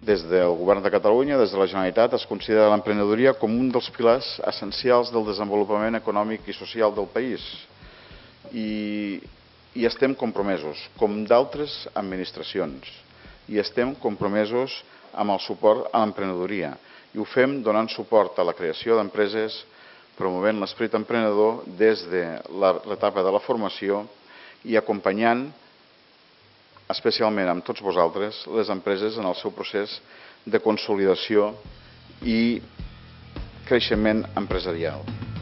Des del Govern de Catalunya, des de la Generalitat, es considera l'emprenedoria com un dels pilars essencials del desenvolupament econòmic i social del país. I estem compromesos, com d'altres administracions, i estem compromesos amb el suport a l'emprenedoria. I ho fem donant suport a la creació d'empreses, promovent l'esperit emprenedor des de l'etapa de la formació i acompanyant, especialment amb tots vosaltres, les empreses en el seu procés de consolidació i creixement empresarial.